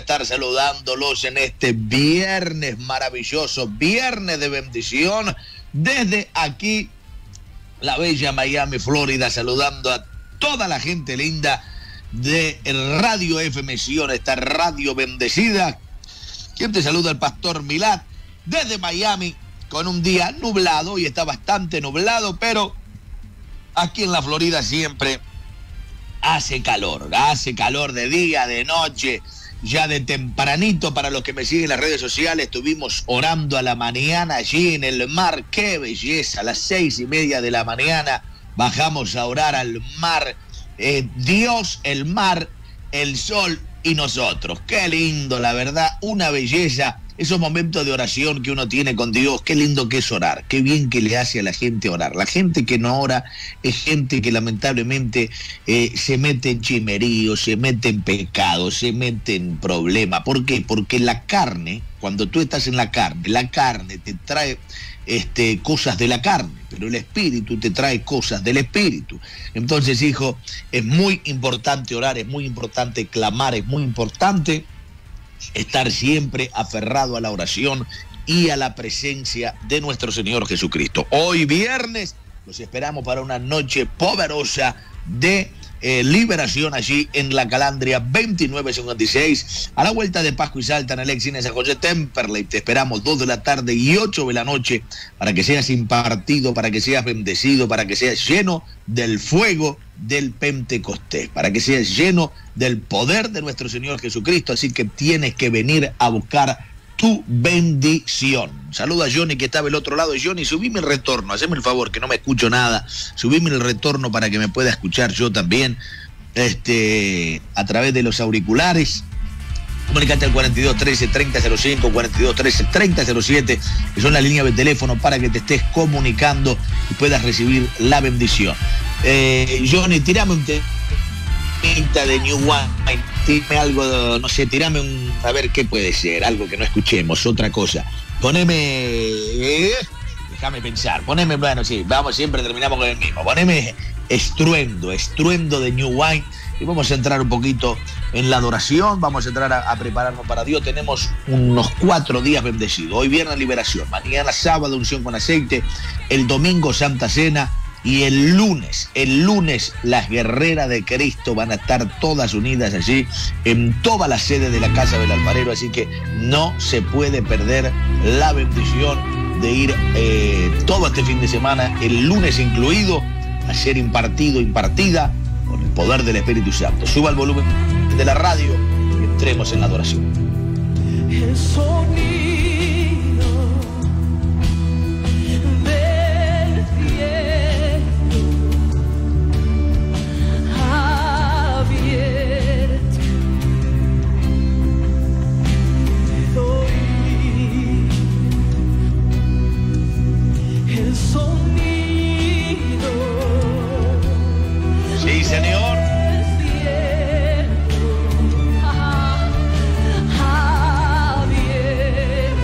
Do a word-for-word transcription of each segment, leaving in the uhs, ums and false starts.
estar saludándolos en este viernes maravilloso, viernes de bendición, desde aquí, la bella Miami, Florida, saludando a toda la gente linda de Radio F M Sion, esta radio bendecida. Quien te saluda, el pastor Milad, desde Miami, con un día nublado, y está bastante nublado, pero aquí en la Florida siempre hace calor, hace calor de día, de noche, ya de tempranito. Para los que me siguen en las redes sociales, estuvimos orando a la mañana allí en el mar. ¡Qué belleza! A las seis y media de la mañana bajamos a orar al mar. Eh, Dios, el mar, el sol y nosotros. ¡Qué lindo, la verdad! Una belleza. Esos momentos de oración que uno tiene con Dios, qué lindo que es orar, qué bien que le hace a la gente orar. La gente que no ora es gente que lamentablemente eh, se mete en chimerío, se mete en pecado, se mete en problema. ¿Por qué? Porque la carne, cuando tú estás en la carne, la carne te trae este, cosas de la carne, pero el espíritu te trae cosas del espíritu. Entonces, hijo, es muy importante orar, es muy importante clamar, es muy importante estar siempre aferrado a la oración y a la presencia de nuestro Señor Jesucristo. Hoy viernes los esperamos para una noche poderosa de eh, liberación allí en La Calandria veintinueve cincuenta y seis, a la vuelta de Pascua y Salta, en el ex Cine San José Temperley. Te esperamos dos de la tarde y ocho de la noche para que seas impartido, para que seas bendecido, para que seas lleno del fuego del Pentecostés, para que seas lleno del poder de nuestro Señor Jesucristo. Así que tienes que venir a buscar tu bendición. Saluda a Johnny, que estaba el otro lado. Johnny, subime el retorno, haceme el favor, que no me escucho nada. Subime el retorno para que me pueda escuchar yo también, este, a través de los auriculares. Comunicate al cuarenta y dos trece treinta cero cinco, cuarenta y dos trece treinta cero siete, que son las líneas de teléfono para que te estés comunicando y puedas recibir la bendición. Eh, Johnny, tirame un temita de New Wine, tirame algo, no sé, tirame un, a ver qué puede ser, algo que no escuchemos, otra cosa. Poneme, eh, déjame pensar, poneme, bueno, sí, vamos, siempre terminamos con el mismo, poneme estruendo, estruendo de New Wine, y vamos a entrar un poquito en la adoración, vamos a entrar a, a prepararnos para Dios. Tenemos unos cuatro días bendecidos. Hoy viernes liberación, mañana sábado unción con aceite, el domingo Santa Cena, y el lunes, el lunes las guerreras de Cristo van a estar todas unidas allí en toda la sede de la Casa del Alfarero. Así que no se puede perder la bendición de ir eh, todo este fin de semana, el lunes incluido, a ser impartido, impartida con el poder del Espíritu Santo. Suba el volumen de la radio y entremos en la adoración. El sonido del cielo abierto, oí el sonido. Sí, Señor. Abierto.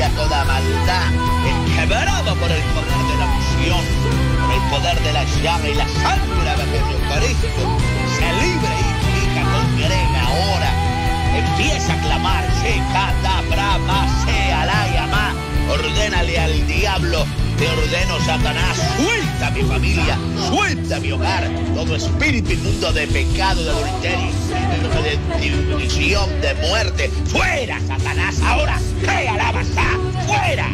destruya toda maldad, es quebrado por el poder de la unción, por el poder de la llave y la sangre de Jesucristo. Se libre y fica, congrega ahora. Empieza a clamar, Shekata, Brahma, Sea, Yama. Ordénale al diablo, te ordeno, Satanás, suelta mi familia, suelta mi hogar, todo espíritu inmundo de pecado, de adulterio, de división, de muerte, fuera, Satanás, ahora, que alabas, fuera.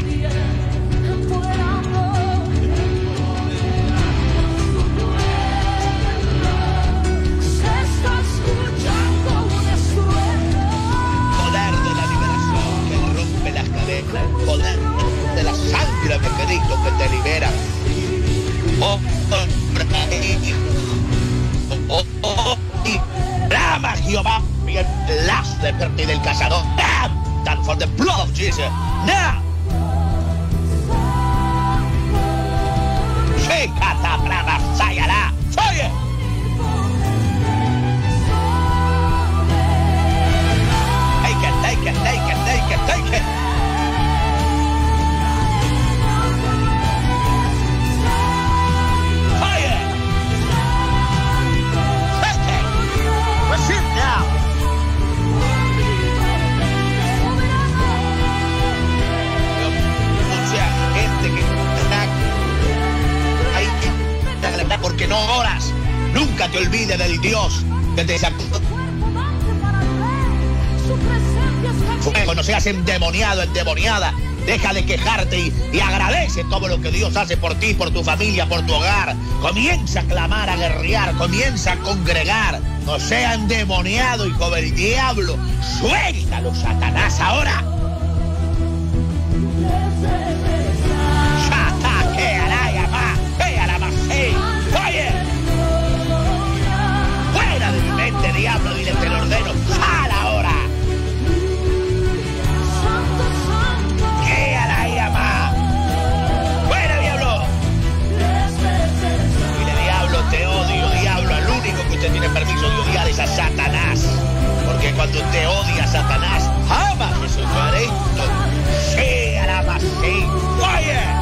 El poder de la sangre de Cristo que te libera. Oh, oh, oh, oh, y clama Jehová y el lazo de pérdida del cazador. Now, for the blood of Jesus. Now. Shekata brava sayala. Fire. Take it, take it, take it, take it, take it. Porque no oras, nunca te olvides del Dios que te sacó. Fuego, no seas endemoniado, endemoniada. Deja de quejarte y, y agradece todo lo que Dios hace por ti, por tu familia, por tu hogar. Comienza a clamar, a guerrear, comienza a congregar. No sea endemoniado, hijo del diablo. Suéltalo, Satanás, ahora. Fuera de mi mente, diablo, dile, te lo ordeno. ¡Sal ahora! ¡Que a la llama! ¡Fuera, diablo! Dile, diablo, te odio, diablo. El único que usted tiene permiso de odiar es a Satanás. Porque cuando usted odia a Satanás, ama a Jesucristo. ¡Sí, a la más! ¡Sí! ¡Fire!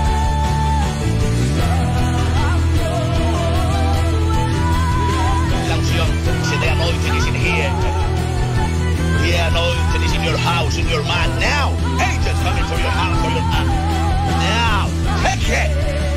The anointing is in here. The anointing is in your house, in your mind. Now, angels coming for your house, for your mind. Now, take it.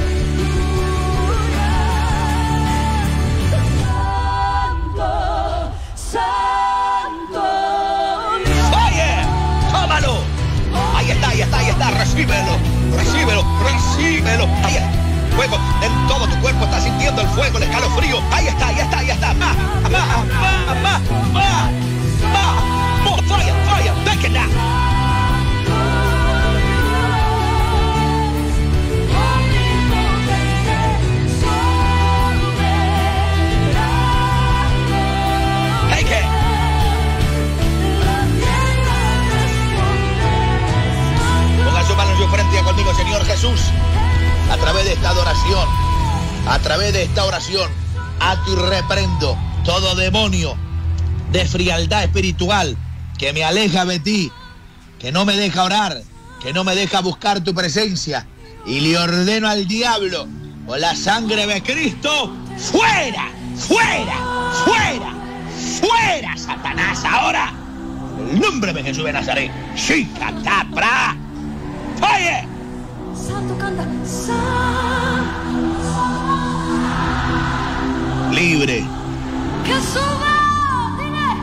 Santo, Santo. Fire, tómalo. Ahí está, ahí está, ahí está. Recíbelo, recíbelo, recíbelo. Ahí está. Fuego en todo tu cuerpo, estás sintiendo el fuego, el escalofrío. Ahí está, ahí está, ahí está. Más, más, más, más, más, más. More fire, fire, take it now. Take it. Ponga su mano en su frente conmigo, Señor Jesús. A través de esta adoración, a través de esta oración, ato y reprendo todo demonio de frialdad espiritual que me aleja de ti, que no me deja orar, que no me deja buscar tu presencia. Y le ordeno al diablo, con la sangre de Cristo, fuera, fuera, fuera, fuera, Satanás, ahora. En el nombre de Jesús de Nazaret. Shikatapra. Fire. Santo canta, Santo, Libre. que suba, dile.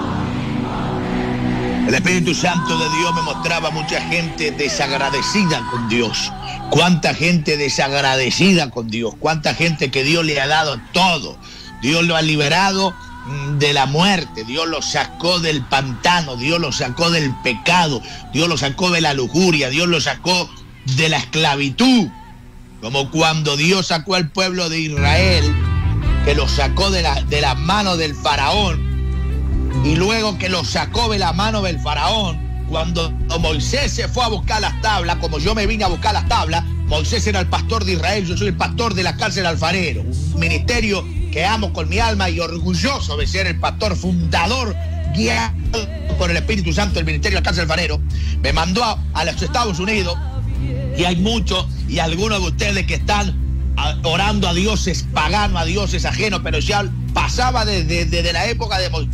El Espíritu Santo de Dios me mostraba mucha gente desagradecida con Dios. Cuánta gente desagradecida con Dios. Cuánta gente que Dios le ha dado todo. Dios lo ha liberado de la muerte. Dios lo sacó del pantano. Dios lo sacó del pecado. Dios lo sacó de la lujuria. Dios lo sacó de la esclavitud, como cuando Dios sacó al pueblo de Israel, que lo sacó de la, de la mano del faraón, y luego que lo sacó de la mano del faraón, cuando Moisés se fue a buscar las tablas, como yo me vine a buscar las tablas. Moisés era el pastor de Israel, yo soy el pastor de la cárcel alfarero, un ministerio que amo con mi alma y orgulloso de ser el pastor fundador guiado por el Espíritu Santo del Ministerio de Alcance Alfarero, me mandó a, a los Estados Unidos, y hay muchos y algunos de ustedes que están a, orando a dioses paganos, a dioses ajenos, pero ya pasaba desde, desde la época de Moisés.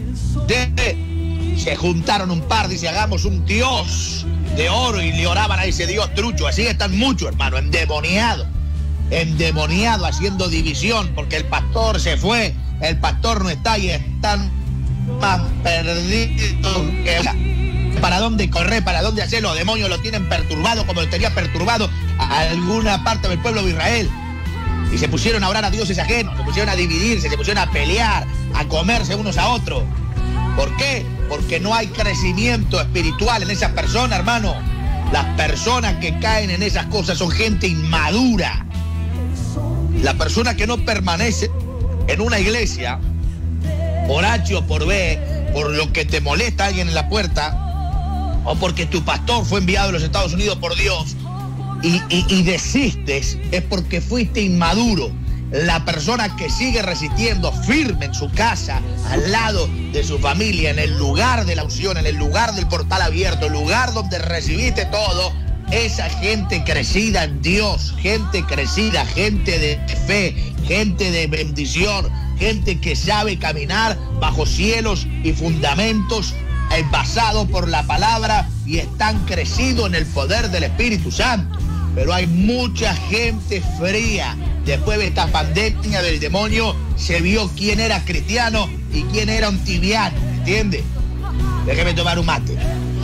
Se juntaron un par, dice, hagamos un dios de oro, y le oraban a ese dios trucho. Así están muchos, hermano, endemoniados, endemoniados, haciendo división, porque el pastor se fue, el pastor no está, y están más perdidos que... ¿Para dónde correr? ¿Para dónde hacer? Los demonios lo tienen perturbado, como lo tenía perturbado a alguna parte del pueblo de Israel. Y se pusieron a orar a dioses ajenos, se pusieron a dividirse, se pusieron a pelear, a comerse unos a otros. ¿Por qué? Porque no hay crecimiento espiritual en esas personas, hermano. Las personas que caen en esas cosas son gente inmadura. La persona que no permanece en una iglesia, por H o por B, por lo que te molesta alguien en la puerta, o porque tu pastor fue enviado a los Estados Unidos por Dios, y, y, y desistes, es porque fuiste inmaduro. La persona que sigue resistiendo firme en su casa, al lado de su familia, en el lugar de la unción, en el lugar del portal abierto, el lugar donde recibiste todo, esa gente crecida en Dios, gente crecida, gente de fe, gente de bendición, gente que sabe caminar bajo cielos y fundamentos basados por la palabra, y están crecidos en el poder del Espíritu Santo. Pero hay mucha gente fría. Después de esta pandemia del demonio, se vio quién era cristiano y quién era un tibiano, ¿entiende? Déjeme tomar un mate.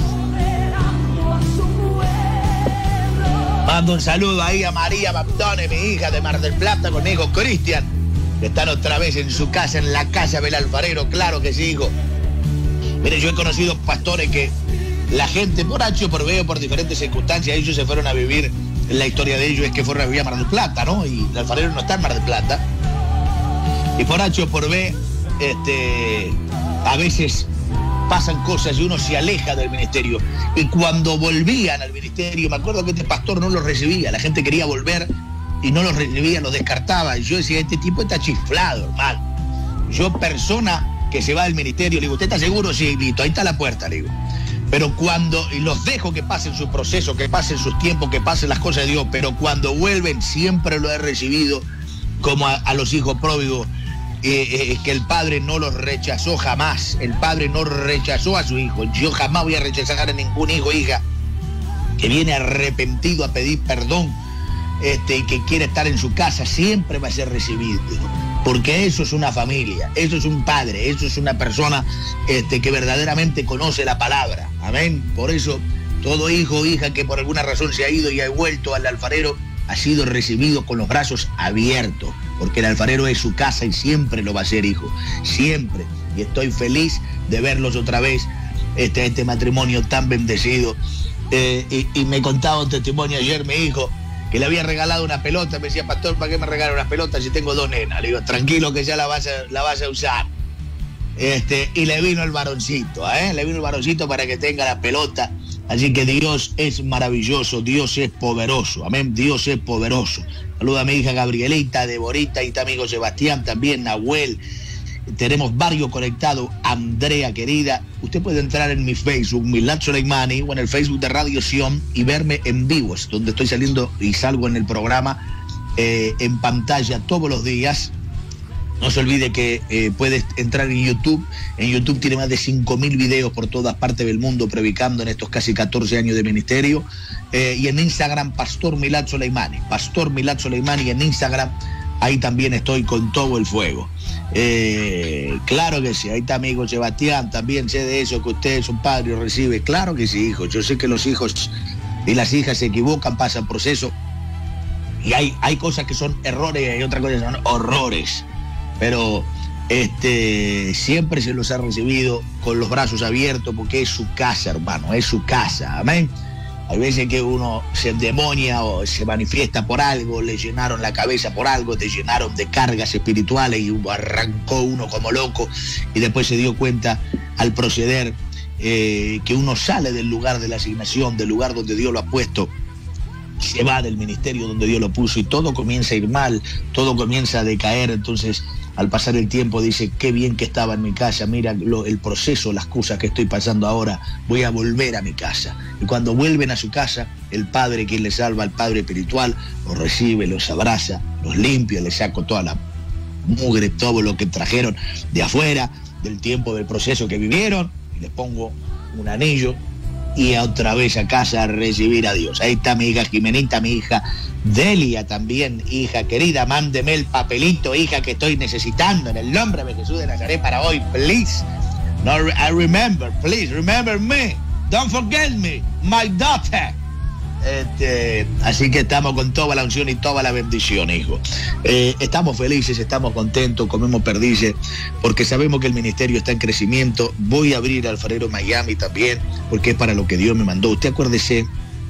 Mando un saludo ahí a María Baptone, mi hija de Mar del Plata, con mi hijo Cristian, que están otra vez en su casa, en la casa del alfarero. Claro que sí, hijo. Mire, yo he conocido pastores que la gente, por H o por B o por diferentes circunstancias, ellos se fueron a vivir. La historia de ellos es que fueron a vivir a Mar del Plata, ¿no? Y el alfarero no está en Mar del Plata. Y por H o por B, este, a veces pasan cosas y uno se aleja del ministerio. Y cuando volvían al ministerio, me acuerdo que este pastor no los recibía. La gente quería volver y no los recibía, los descartaba. Y yo decía, este tipo está chiflado, hermano. Yo, persona que se va del ministerio, le digo, ¿usted está seguro? Sí, listo, ahí está la puerta, le digo. Pero cuando, y los dejo que pasen su proceso, que pasen sus tiempos, que pasen las cosas de Dios, pero cuando vuelven siempre lo he recibido como a, a los hijos pródigos, eh, eh, que el padre no los rechazó jamás. El padre no rechazó a su hijo. Yo jamás voy a rechazar a ningún hijo, hija, que viene arrepentido a pedir perdón, este, y que quiere estar en su casa, siempre va a ser recibido. Porque eso es una familia, eso es un padre, eso es una persona este, que verdaderamente conoce la palabra. Amén. Por eso, todo hijo o hija que por alguna razón se ha ido y ha vuelto al alfarero, ha sido recibido con los brazos abiertos. Porque el alfarero es su casa y siempre lo va a ser, hijo. Siempre. Y estoy feliz de verlos otra vez, este, este matrimonio tan bendecido. Eh, y, y me contaba un testimonio ayer, mi hijo, que le había regalado una pelota. Me decía, pastor, ¿para qué me regala una pelota si tengo dos nenas? Le digo, tranquilo que ya la vas a, la vas a usar. Este, y le vino el varoncito, ¿eh? Le vino el varoncito para que tenga la pelota. Así que Dios es maravilloso, Dios es poderoso, amén, Dios es poderoso. Saluda a mi hija Gabrielita, Deborita, y está amigo Sebastián también, Nahuel. Tenemos varios conectados. Andrea, querida, usted puede entrar en mi Facebook, Milad Soleimani, o en el Facebook de Radio Sion y verme en vivo, es donde estoy saliendo y salgo en el programa eh, en pantalla todos los días. No se olvide que eh, puedes entrar en YouTube. En YouTube tiene más de cinco mil videos por todas partes del mundo predicando en estos casi catorce años de ministerio. Eh, y en Instagram, Pastor Milad Soleimani. Pastor Milad Soleimani en Instagram. Ahí también estoy con todo el fuego. Eh, claro que sí. Ahí está amigo Sebastián. También sé de eso, que usted es un padre y recibe. Claro que sí, hijo. Yo sé que los hijos y las hijas se equivocan, pasan proceso. Y hay, hay cosas que son errores y hay otras cosas que son horrores. Pero este, siempre se los ha recibido con los brazos abiertos porque es su casa, hermano, es su casa, amén. Hay veces que uno se endemonia o se manifiesta por algo, le llenaron la cabeza por algo, te llenaron de cargas espirituales y arrancó uno como loco y después se dio cuenta al proceder eh, que uno sale del lugar de la asignación, del lugar donde Dios lo ha puesto. se va del ministerio donde Dios lo puso y todo comienza a ir mal, todo comienza a decaer. Entonces, al pasar el tiempo dice, qué bien que estaba en mi casa, mira lo, el proceso, las cosas que estoy pasando ahora, voy a volver a mi casa. Y cuando vuelven a su casa, el Padre, quien les salva, el Padre espiritual, los recibe, los abraza, los limpia, les saco toda la mugre, todo lo que trajeron de afuera, del tiempo, del proceso que vivieron, y les pongo un anillo, y otra vez a casa a recibir a Dios. Ahí está mi hija Jimenita, mi hija Delia también, hija querida, mándeme el papelito, hija, que estoy necesitando, en el nombre de Jesús de Nazaret para hoy, please. No, I remember, please, remember me. Don't forget me, my daughter. Este, así que estamos con toda la unción y toda la bendición, hijo. Eh, estamos felices, estamos contentos, comemos perdices, porque sabemos que el ministerio está en crecimiento. Voy a abrir Alfarero Miami también, porque es para lo que Dios me mandó. Usted acuérdese,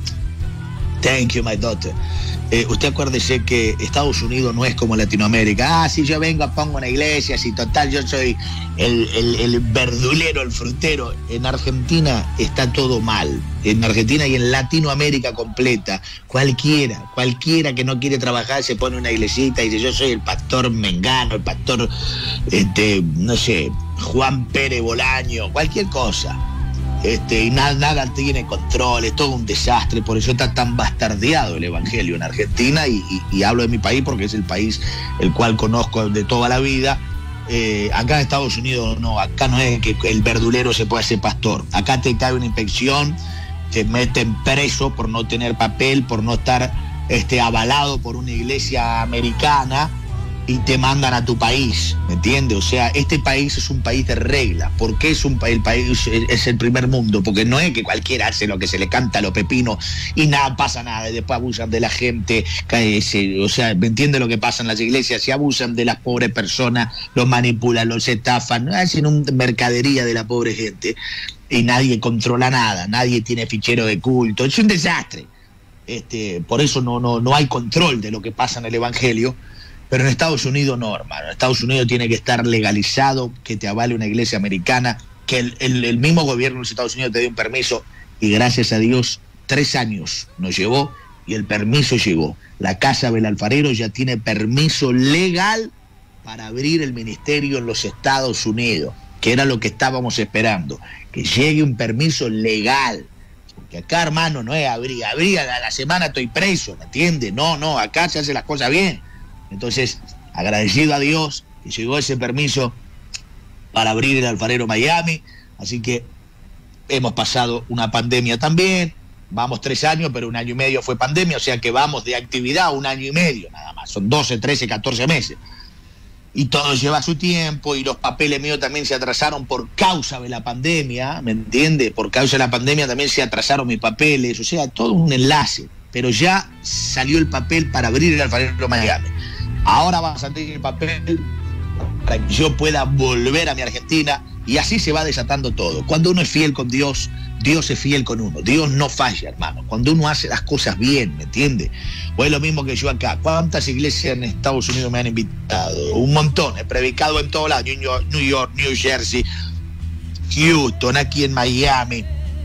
thank you, my daughter. Eh, usted acuérdese que Estados Unidos no es como Latinoamérica. Ah, si yo vengo, pongo una iglesia, si total yo soy el, el, el verdulero, el frutero. En Argentina está todo mal. En Argentina y en Latinoamérica completa, cualquiera, cualquiera que no quiere trabajar se pone una iglesita y dice, yo soy el pastor Mengano, el pastor, este, no sé, Juan Pérez Bolaño, cualquier cosa. Este, y nada, nada tiene control, es todo un desastre. Por eso está tan bastardeado el evangelio en Argentina, y, y, y hablo de mi país porque es el país el cual conozco de toda la vida. Eh, acá en Estados Unidos no, acá no es que el verdulero se pueda hacer pastor. Acá te cae una inspección, te meten preso por no tener papel, por no estar este, avalado por una iglesia americana, y te mandan a tu país, ¿me entiendes? O sea, este país es un país de reglas. ¿Por qué es un país, el país es el primer mundo? Porque no es que cualquiera hace lo que se le canta a los pepinos y nada, pasa nada, y después abusan de la gente, se, o sea, ¿me entiendes lo que pasa en las iglesias? Se abusan de las pobres personas, los manipulan, los estafan, hacen una mercadería de la pobre gente, y nadie controla nada, nadie tiene fichero de culto, es un desastre. Este, por eso no, no, no hay control de lo que pasa en el evangelio. Pero en Estados Unidos no, hermano. En Estados Unidos tiene que estar legalizado, que te avale una iglesia americana, que el, el, el mismo gobierno de los Estados Unidos te dé un permiso, y gracias a Dios, tres años nos llevó y el permiso llegó. La Casa del Alfarero ya tiene permiso legal para abrir el ministerio en los Estados Unidos, que era lo que estábamos esperando, que llegue un permiso legal. Porque acá, hermano, no es abrir, abrir a la semana estoy preso, ¿me entiendes? No, no, acá se hace las cosas bien. Entonces, agradecido a Dios que llegó ese permiso para abrir el Alfarero Miami. Así que hemos pasado una pandemia también. Vamos tres años, pero un año y medio fue pandemia. O sea que vamos de actividad a un año y medio nada más. Son doce, trece, catorce meses. Y todo lleva su tiempo, y los papeles míos también se atrasaron por causa de la pandemia, ¿me entiende? Por causa de la pandemia también se atrasaron mis papeles. O sea, todo un enlace. Pero ya salió el papel para abrir el Alfarero Miami. Ahora va a salir el papel para que yo pueda volver a mi Argentina, y así se va desatando todo. Cuando uno es fiel con Dios, Dios es fiel con uno. Dios no falla, hermano. Cuando uno hace las cosas bien, ¿me entiende? O es lo mismo que yo acá. ¿Cuántas iglesias en Estados Unidos me han invitado? Un montón. He predicado en todos lados. New York, New York, New Jersey, Houston, aquí en Miami,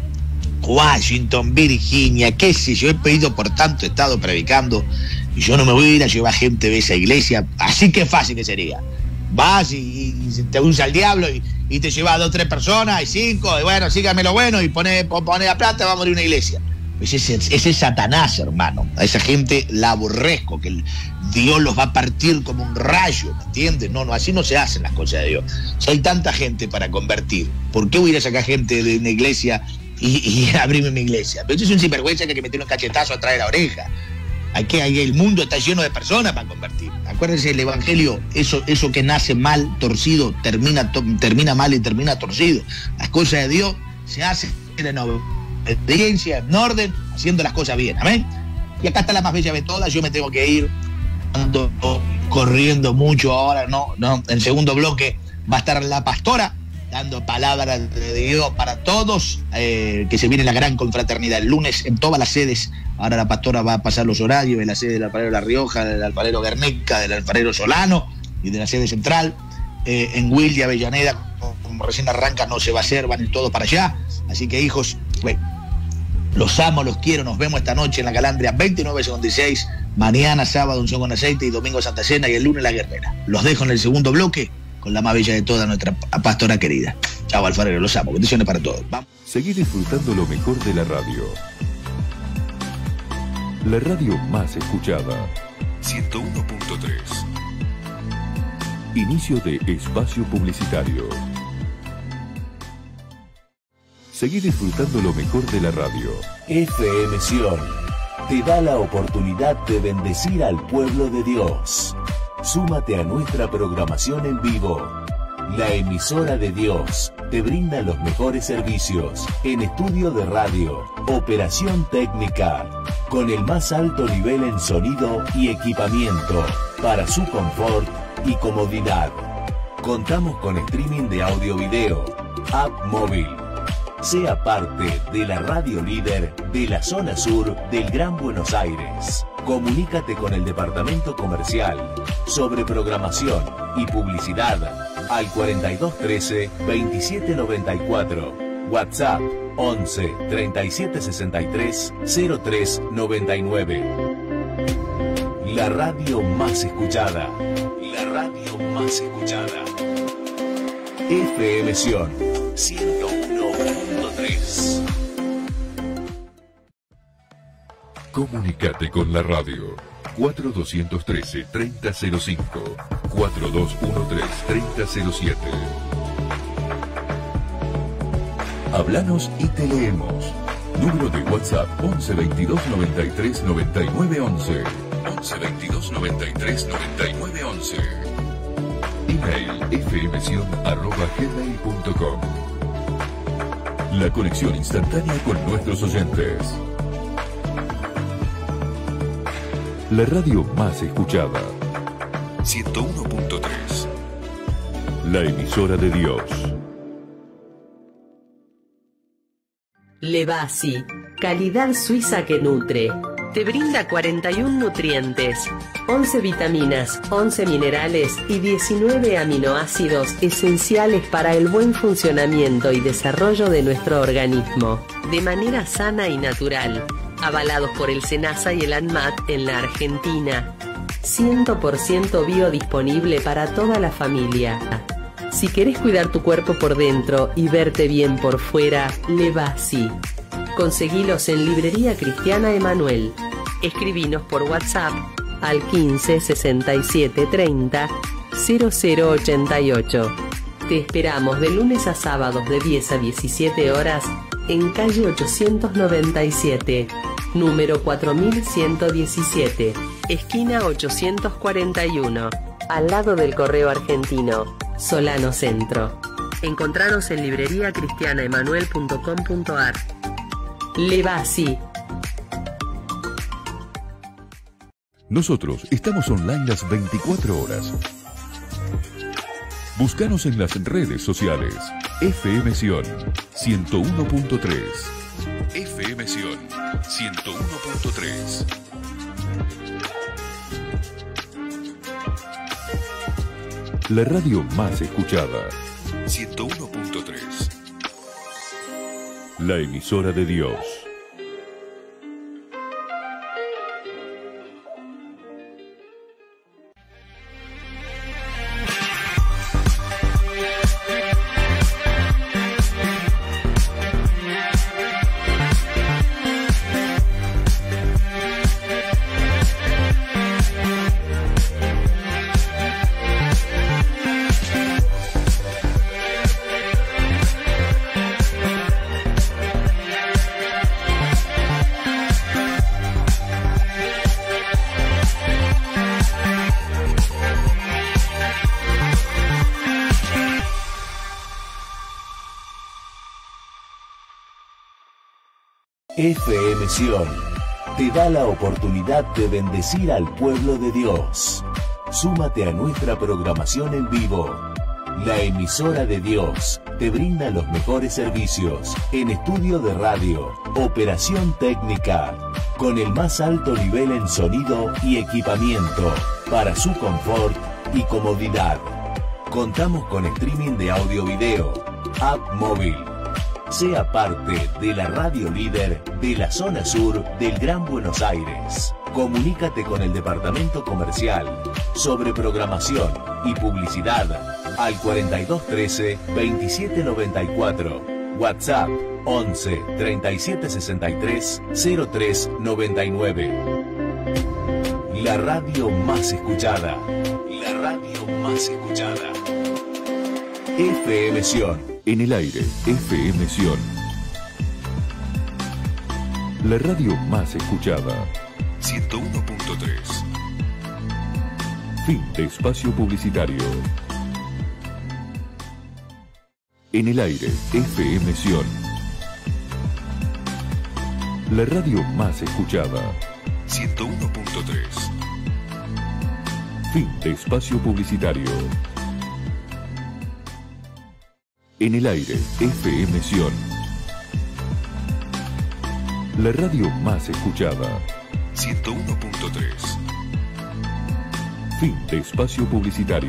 Washington, Virginia, qué sé yo. He pedido por tanto, he estado predicando. Y yo no me voy a ir a llevar gente de esa iglesia. Así que fácil que sería. Vas y, y te usa el diablo y, y te llevas a dos, tres personas, y cinco, y bueno, sígame lo bueno, y pone, pone la plata, vamos a ir a una iglesia. Ese, ese es Satanás, hermano. A esa gente la aborrezco, que el, Dios los va a partir como un rayo, ¿me entiendes? No, no, así no se hacen las cosas de Dios. Si hay tanta gente para convertir, ¿por qué voy a ir a sacar gente de una iglesia y, y abrirme mi iglesia? Pero eso es un sinvergüenza que hay que meter un cachetazo atrás de la oreja. Hay que, hay, el mundo está lleno de personas para convertir. Acuérdense, el evangelio, eso, eso que nace mal, torcido, termina, to, termina mal y termina torcido. Las cosas de Dios se hacen en obediencia, en orden, haciendo las cosas bien. Amén. Y acá está la más bella de todas. Yo me tengo que ir, ando corriendo mucho ahora, no, no. En segundo bloque va a estar la pastora dando palabra de Dios para todos, eh, que se viene la gran confraternidad el lunes en todas las sedes. Ahora la pastora va a pasar los horarios de la sede del Alfarero La Rioja, del Alfarero Guernica, del Alfarero Solano y de la sede central. Eh, en Will y Avellaneda, como recién arranca, no se va a hacer, van todos para allá. Así que, hijos, bueno, Los amo, los quiero. Nos vemos esta noche en la Calandria veintinueve cincuenta y seis. Mañana sábado un son con aceite y domingo Santa Cena y el lunes La Guerrera. Los dejo en el segundo bloque con la más bella de toda nuestra pastora querida. Chao, alfarero, los amo. Bendiciones para todos. Vamos. Seguí disfrutando lo mejor de la radio. La radio más escuchada. ciento uno punto tres. Inicio de espacio publicitario. Seguí disfrutando lo mejor de la radio. F M Sion te da la oportunidad de bendecir al pueblo de Dios. Súmate a nuestra programación en vivo. La emisora de Dios te brinda los mejores servicios en estudio de radio, operación técnica, con el más alto nivel en sonido y equipamiento para su confort y comodidad. Contamos con streaming de audio-video, app móvil. Sea parte de la radio líder de la zona sur del Gran Buenos Aires. Comunícate con el departamento comercial sobre programación y publicidad al cuarenta y dos trece veintisiete noventa y cuatro. WhatsApp once treinta y siete sesenta y tres cero tres noventa y nueve. La radio más escuchada. La radio más escuchada. F M Sion ciento uno punto tres. Comunicate con la radio. cuatro dos uno tres tres cero cero cinco, cuatro dos uno tres tres cero cero siete. Hablanos y te leemos. Número de WhatsApp once veintidós noventa y tres noventa y nueve once. once veintidós noventa y tres noventa y nueve once. Email fmsion arroba gmail punto com. La conexión instantánea con nuestros oyentes. La radio más escuchada. ciento uno punto tres. La emisora de Dios. Levasi, calidad suiza que nutre. Te brinda cuarenta y uno nutrientes, once vitaminas, once minerales y diecinueve aminoácidos esenciales para el buen funcionamiento y desarrollo de nuestro organismo, de manera sana y natural, avalados por el SENASA y el ANMAT en la Argentina. cien por ciento biodisponible para toda la familia. Si querés cuidar tu cuerpo por dentro y verte bien por fuera, Levasi. Conseguilos en Librería Cristiana Emanuel. Escribinos por WhatsApp al quince sesenta y siete treinta cero cero ochenta y ocho. Te esperamos de lunes a sábados de diez a diecisiete horas en calle ochocientos noventa y siete, número cuatro mil ciento diecisiete, esquina ochocientos cuarenta y uno, al lado del Correo Argentino, Solano Centro. Encontranos en librería cristiana emanuel punto com punto ar. Levasi. Nosotros estamos online las veinticuatro horas. Búscanos en las redes sociales. F M Sion ciento uno punto tres. F M Sion ciento uno punto tres. La radio más escuchada. ciento uno punto tres. La emisora de Dios. F M Sion te da la oportunidad de bendecir al pueblo de Dios. Súmate a nuestra programación en vivo. La emisora de Dios te brinda los mejores servicios en estudio de radio, operación técnica, con el más alto nivel en sonido y equipamiento para su confort y comodidad. Contamos con streaming de audio-video, app móvil. Sea parte de la radio líder de la zona sur del Gran Buenos Aires. Comunícate con el departamento comercial sobre programación y publicidad al cuarenta y dos trece, veintisiete noventa y cuatro. WhatsApp once, treinta y siete sesenta y tres, cero tres noventa y nueve. La radio más escuchada. La radio más escuchada. F M Sion. En el aire, F M Sion. La radio más escuchada. ciento uno punto tres. Fin de espacio publicitario. En el aire, F M Sion. La radio más escuchada. ciento uno punto tres. Fin de espacio publicitario. En el aire, F M Sion. La radio más escuchada. ciento uno punto tres. Fin de espacio publicitario.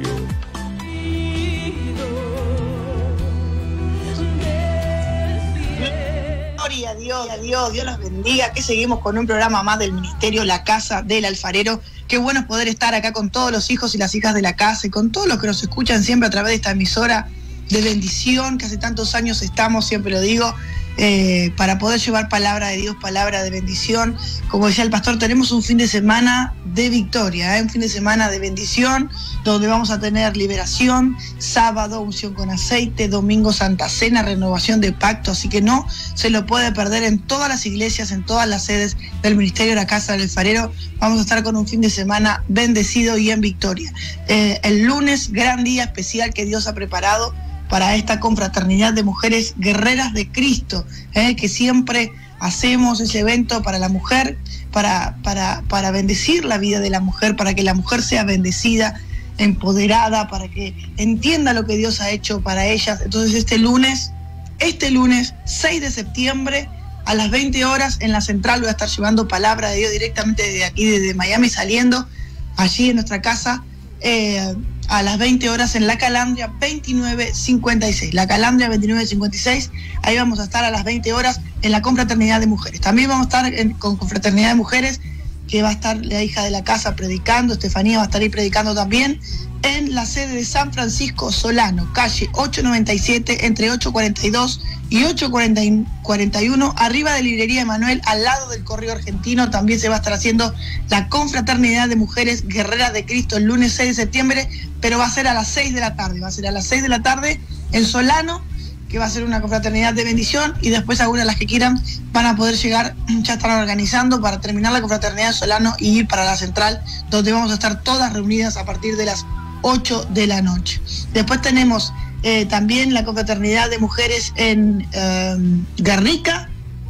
Gloria a Dios, a Dios, Dios los bendiga, que seguimos con un programa más del Ministerio La Casa del Alfarero. Qué bueno es poder estar acá con todos los hijos y las hijas de la casa y con todos los que nos escuchan siempre a través de esta emisora de bendición, que hace tantos años estamos, siempre lo digo, eh, para poder llevar palabra de Dios, palabra de bendición. Como decía el pastor, tenemos un fin de semana de victoria, ¿eh? un fin de semana de bendición, donde vamos a tener liberación, sábado unción con aceite, domingo Santa Cena, renovación de pacto, así que no se lo puede perder en todas las iglesias, en todas las sedes del Ministerio de la Casa del Alfarero. Vamos a estar con un fin de semana bendecido y en victoria. Eh, el lunes, gran día especial que Dios ha preparado para esta confraternidad de mujeres guerreras de Cristo, eh, que siempre hacemos ese evento para la mujer, para, para, para bendecir la vida de la mujer, para que la mujer sea bendecida, empoderada, para que entienda lo que Dios ha hecho para ellas. Entonces este lunes, este lunes seis de septiembre, a las veinte horas en la central voy a estar llevando palabra de Dios directamente desde aquí, desde Miami, saliendo allí en nuestra casa, eh, a las veinte horas en La Calandria veintinueve cincuenta y seis. La Calandria veintinueve cincuenta y seis, ahí vamos a estar a las veinte horas en la confraternidad de mujeres. También vamos a estar en, con confraternidad de mujeres, que va a estar la hija de la casa predicando, Estefanía va a estar ahí predicando también, en la sede de San Francisco Solano, calle ochocientos noventa y siete, entre ochocientos cuarenta y dos y ochocientos cuarenta y uno, arriba de Librería Emanuel, al lado del Correo Argentino. También se va a estar haciendo la confraternidad de mujeres guerreras de Cristo el lunes seis de septiembre, pero va a ser a las seis de la tarde, va a ser a las seis de la tarde en Solano, que va a ser una confraternidad de bendición, y después algunas de las que quieran van a poder llegar, ya están organizando para terminar la confraternidad de Solano y ir para la central, donde vamos a estar todas reunidas a partir de las ocho de la noche. Después tenemos eh, también la confraternidad de mujeres en eh, Guernica,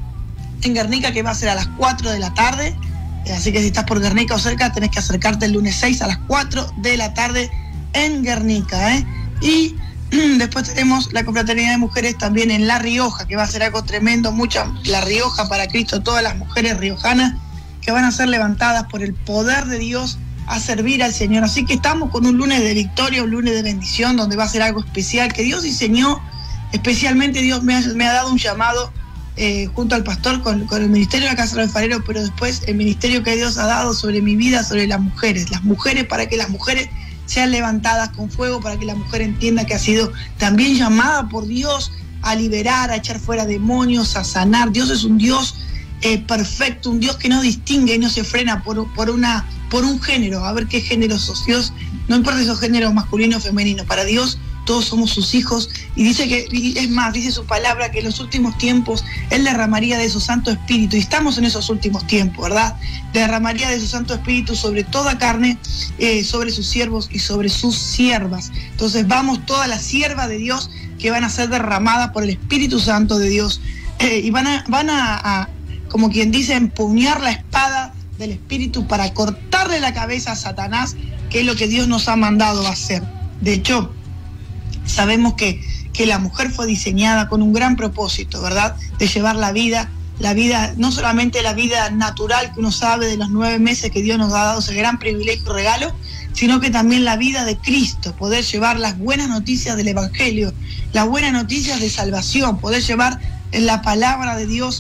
en Guernica, que va a ser a las cuatro de la tarde, eh, así que si estás por Guernica o cerca, tenés que acercarte el lunes seis a las cuatro de la tarde en Guernica, ¿eh? Y después tenemos la confraternidad de mujeres también en La Rioja, que va a ser algo tremendo, mucha La Rioja para Cristo, todas las mujeres riojanas que van a ser levantadas por el poder de Dios a servir al Señor. Así que estamos con un lunes de victoria, un lunes de bendición, donde va a ser algo especial que Dios diseñó. Especialmente Dios me ha, me ha dado un llamado eh, junto al pastor con, con el Ministerio de la Casa del Alfarero, pero después el ministerio que Dios ha dado sobre mi vida, sobre las mujeres, las mujeres, para que las mujeres sean levantadas con fuego, para que la mujer entienda que ha sido también llamada por Dios a liberar, a echar fuera demonios, a sanar. Dios es un Dios eh, perfecto, un Dios que no distingue y no se frena por, por, una, por un género. A ver qué género sos. Dios, no importa si sos género masculino o femenino, para Dios todos somos sus hijos, y dice que, y es más, dice su palabra que en los últimos tiempos Él derramaría de su Santo Espíritu, y estamos en esos últimos tiempos, ¿verdad? Derramaría de su Santo Espíritu sobre toda carne, eh, sobre sus siervos y sobre sus siervas. Entonces vamos, todas las siervas de Dios que van a ser derramadas por el Espíritu Santo de Dios, eh, y van a, van a, a, como quien dice, empuñar la espada del Espíritu para cortarle la cabeza a Satanás, que es lo que Dios nos ha mandado a hacer. De hecho, sabemos que, que la mujer fue diseñada con un gran propósito, ¿verdad? De llevar la vida, la vida, no solamente la vida natural que uno sabe de los nueve meses que Dios nos ha dado, ese gran privilegio y regalo, sino que también la vida de Cristo, poder llevar las buenas noticias del Evangelio, las buenas noticias de salvación, poder llevar en la palabra de Dios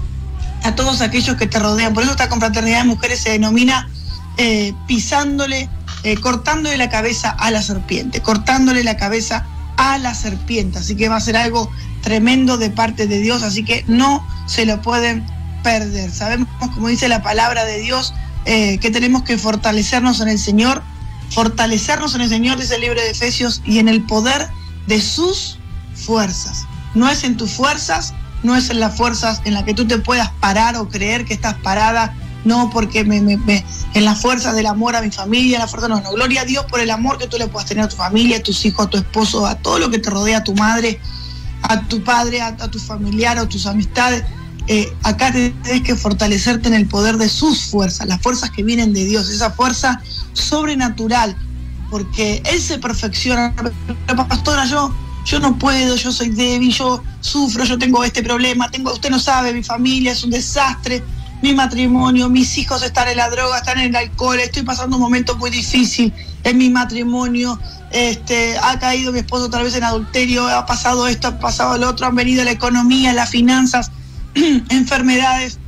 a todos aquellos que te rodean. Por eso esta confraternidad de mujeres se denomina eh, pisándole, eh, cortándole la cabeza a la serpiente, cortándole la cabeza a la serpiente. Así que va a ser algo tremendo de parte de Dios, así que no se lo pueden perder. Sabemos, como dice la palabra de Dios, eh, que tenemos que fortalecernos en el Señor, fortalecernos en el Señor, dice el libro de Efesios, y en el poder de sus fuerzas. No es en tus fuerzas, no es en las fuerzas en las que tú te puedas parar o creer que estás parada, no, porque me, me, me, en las fuerzas del amor a mi familia, en la fuerza no, no, gloria a Dios por el amor que tú le puedas tener a tu familia, a tus hijos, a tu esposo, a todo lo que te rodea, a tu madre, a tu padre, a, a tu familiar, a tus amistades. Eh, acá tienes que fortalecerte en el poder de sus fuerzas, las fuerzas que vienen de Dios, esa fuerza sobrenatural, porque Él se perfecciona. Pero pastora, yo, yo no puedo, yo soy débil, yo sufro, yo tengo este problema, tengo, usted no sabe, mi familia es un desastre, mi matrimonio, mis hijos están en la droga, están en el alcohol, estoy pasando un momento muy difícil en mi matrimonio, este, ha caído mi esposo otra vez en adulterio, ha pasado esto, ha pasado lo otro, han venido la economía, las finanzas, enfermedades.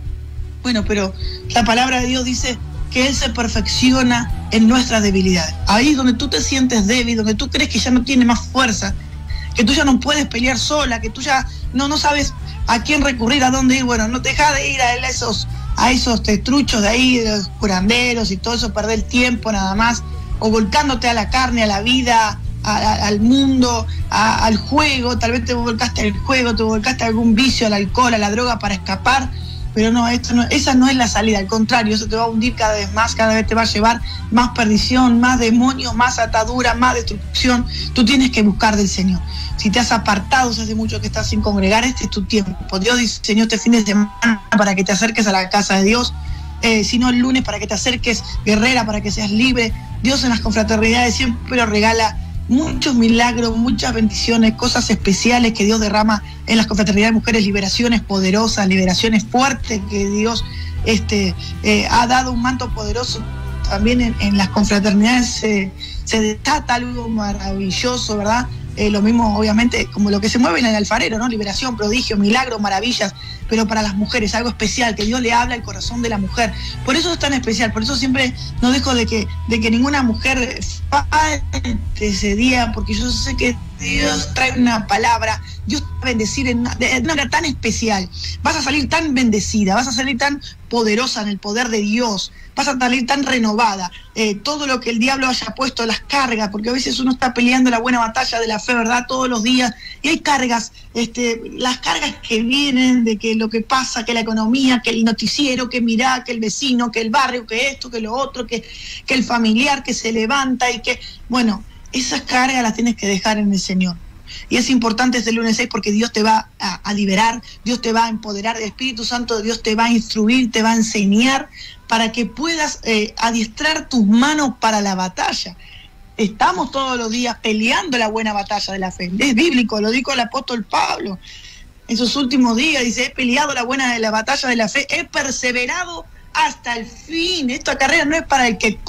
Bueno, pero la palabra de Dios dice que Él se perfecciona en nuestras debilidades. Ahí donde tú te sientes débil, donde tú crees que ya no tienes más fuerza, que tú ya no puedes pelear sola, que tú ya no, no sabes a quién recurrir, a dónde ir. Bueno, no deja de ir a él, a esos, a esos truchos de ahí, de los curanderos y todo eso, perder tiempo nada más, o volcándote a la carne, a la vida, a, a, al mundo, a, al juego. Tal vez te volcaste al juego, te volcaste a algún vicio, al alcohol, a la droga para escapar, pero no, esto no, esa no es la salida, al contrario, eso te va a hundir cada vez más, cada vez te va a llevar más perdición, más demonios, más atadura, más destrucción. Tú tienes que buscar del Señor. Si te has apartado, si hace mucho que estás sin congregar, este es tu tiempo. Dios diseñó este fin de semana para que te acerques a la casa de Dios, eh, si no el lunes para que te acerques, guerrera, para que seas libre. Dios en las confraternidades siempre regala muchos milagros, muchas bendiciones, cosas especiales que Dios derrama en las confraternidades de mujeres, liberaciones poderosas, liberaciones fuertes, que Dios este, eh, ha dado un manto poderoso. También en, en las confraternidades se, se desata algo maravilloso, ¿verdad? Eh, lo mismo, obviamente, como lo que se mueve en el alfarero, ¿no? Liberación, prodigio, milagros, maravillas, pero para las mujeres, algo especial, que Dios le habla al corazón de la mujer. Por eso es tan especial, por eso siempre no dejo de que, de que ninguna mujer falte ese día, porque yo sé que Dios trae una palabra, Dios te va a bendecir en una, de una manera tan especial. Vas a salir tan bendecida, vas a salir tan poderosa en el poder de Dios, vas a salir tan renovada. Eh, todo lo que el diablo haya puesto, las cargas, porque a veces uno está peleando la buena batalla de la fe, ¿verdad? Todos los días, y hay cargas, este, las cargas que vienen de que lo que pasa, que la economía, que el noticiero, que mirá, que el vecino, que el barrio, que esto, que lo otro, que, que el familiar que se levanta y que, bueno, esas cargas las tienes que dejar en el Señor. Y es importante este lunes seis porque Dios te va a, a liberar, Dios te va a empoderar, el Espíritu Santo de Dios te va a instruir, te va a enseñar para que puedas eh, adiestrar tus manos para la batalla. Estamos todos los días peleando la buena batalla de la fe. Es bíblico, lo dijo el apóstol Pablo. En sus últimos días dice, he peleado la buena de la batalla de la fe, he perseverado hasta el fin. Esta carrera no es para el que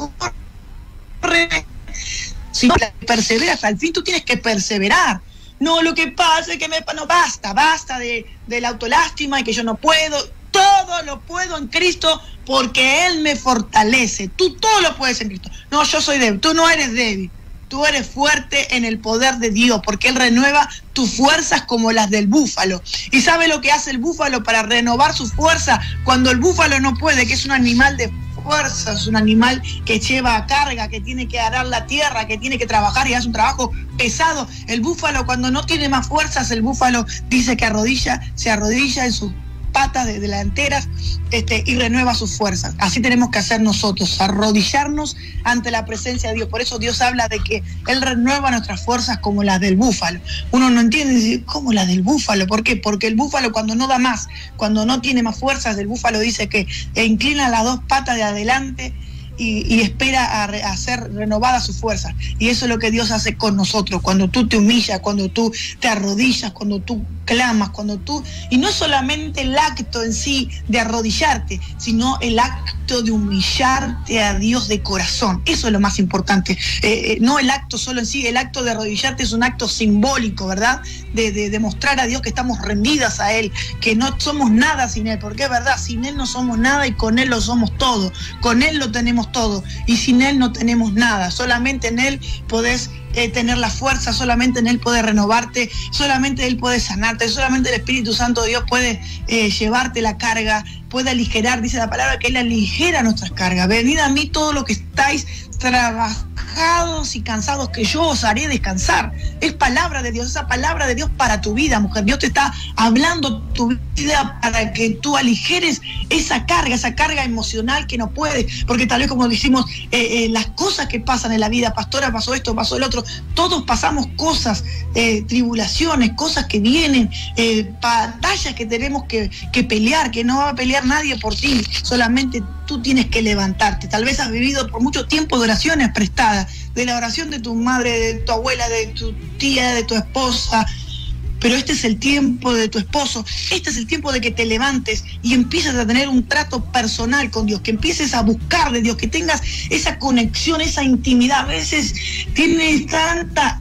corre, sino para el que persevera hasta el fin. Tú tienes que perseverar. No, lo que pasa es que me... No, basta, basta de, de la autolástima y que yo no puedo. Todo lo puedo en Cristo porque Él me fortalece. Tú todo lo puedes en Cristo. No, yo soy débil. Tú no eres débil. Tú eres fuerte en el poder de Dios porque Él renueva tus fuerzas como las del búfalo. ¿Y sabe lo que hace el búfalo para renovar su fuerza cuando el búfalo no puede? Que es un animal de fuerza, es un animal que lleva carga, que tiene que arar la tierra, que tiene que trabajar y hace un trabajo pesado. El búfalo, cuando no tiene más fuerzas, el búfalo dice que arrodilla, se arrodilla en sus patas de delanteras este, y renueva sus fuerzas. Así tenemos que hacer nosotros, arrodillarnos ante la presencia de Dios. Por eso Dios habla de que Él renueva nuestras fuerzas como las del búfalo. Uno no entiende, dice, ¿cómo las del búfalo? ¿Por qué? Porque el búfalo cuando no da más, cuando no tiene más fuerzas, el búfalo dice que inclina las dos patas de adelante y, y espera a, re, a ser renovada su fuerza. Y eso es lo que Dios hace con nosotros, cuando tú te humillas, cuando tú te arrodillas, cuando tú clamas, cuando tú... Y no solamente el acto en sí de arrodillarte, sino el acto de humillarte a Dios de corazón. Eso es lo más importante. Eh, eh, no el acto solo en sí, el acto de arrodillarte es un acto simbólico, ¿verdad? De, de demostrar a Dios que estamos rendidas a Él, que no somos nada sin Él, porque es verdad, sin Él no somos nada y con Él lo somos todo. Con Él lo tenemos todo y sin Él no tenemos nada. Solamente en Él podés eh, tener la fuerza, solamente en Él puede renovarte, solamente Él puede sanarte, solamente el Espíritu Santo de Dios puede eh, llevarte la carga, puede aligerar, dice la palabra que Él aligera nuestras cargas. Venid a mí todos los que estáis trabajados y cansados, que yo os haré descansar. Es palabra de Dios, esa palabra de Dios para tu vida, mujer. Dios te está hablando tu vida para que tú aligeres esa carga, esa carga emocional que no puede, porque tal vez como decimos, eh, eh, las cosas que pasan en la vida, pastora, pasó esto, pasó el otro, todos pasamos cosas, eh, tribulaciones, cosas que vienen, eh, batallas que tenemos que, que pelear, que no va a pelear nadie por ti, solamente tú tienes que levantarte. Tal vez has vivido por mucho tiempo de oraciones prestadas, de la oración de tu madre, de tu abuela, de tu tía, de tu esposa, pero este es el tiempo de tu esposo, este es el tiempo de que te levantes y empieces a tener un trato personal con Dios, que empieces a buscar de Dios, que tengas esa conexión, esa intimidad. A veces tienes tanta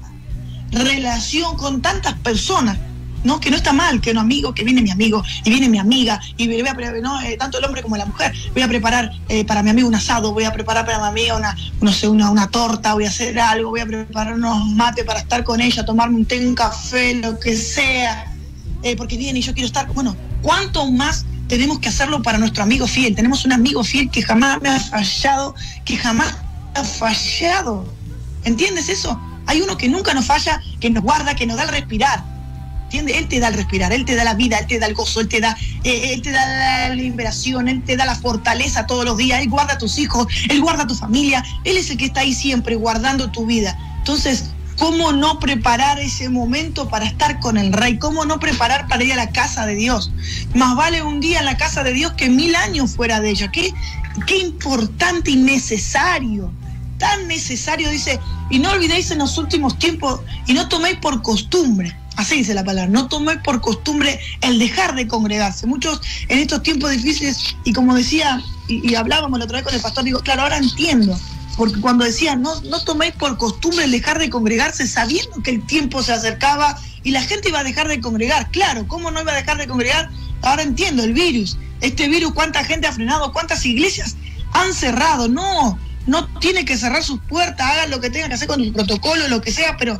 relación con tantas personas, ¿no? Que no está mal, que un amigo, que viene mi amigo y viene mi amiga y voy a preparar, ¿no? eh, tanto el hombre como la mujer, voy a preparar eh, para mi amigo un asado, voy a preparar para mi amiga una, no sé, una, una torta, voy a hacer algo, voy a preparar unos mates para estar con ella, tomarme un té, un café, lo que sea, eh, porque viene y yo quiero estar. Bueno, ¿cuánto más tenemos que hacerlo para nuestro amigo fiel? Tenemos un amigo fiel que jamás me ha fallado, que jamás ha fallado. ¿Entiendes eso? Hay uno que nunca nos falla, que nos guarda, que nos da el respirar. ¿Entiendes? Él te da el respirar, Él te da la vida, Él te da el gozo, Él te da, eh, Él te da la liberación, Él te da la fortaleza todos los días, Él guarda a tus hijos, Él guarda a tu familia, Él es el que está ahí siempre guardando tu vida. Entonces, ¿cómo no preparar ese momento para estar con el Rey? ¿Cómo no preparar para ir a la casa de Dios? Más vale un día en la casa de Dios que mil años fuera de ella. Qué, qué importante y necesario, tan necesario, dice, y no olvidéis en los últimos tiempos, y no toméis por costumbre. Así dice la palabra, no toméis por costumbre el dejar de congregarse. Muchos en estos tiempos difíciles, y como decía, y, y hablábamos la otra vez con el pastor, digo, claro, ahora entiendo, porque cuando decía, no, no toméis por costumbre el dejar de congregarse, sabiendo que el tiempo se acercaba y la gente iba a dejar de congregar. Claro, ¿cómo no iba a dejar de congregar? Ahora entiendo, el virus, este virus, cuánta gente ha frenado, cuántas iglesias han cerrado. No, no tiene que cerrar sus puertas, hagan lo que tengan que hacer con el protocolo, lo que sea, pero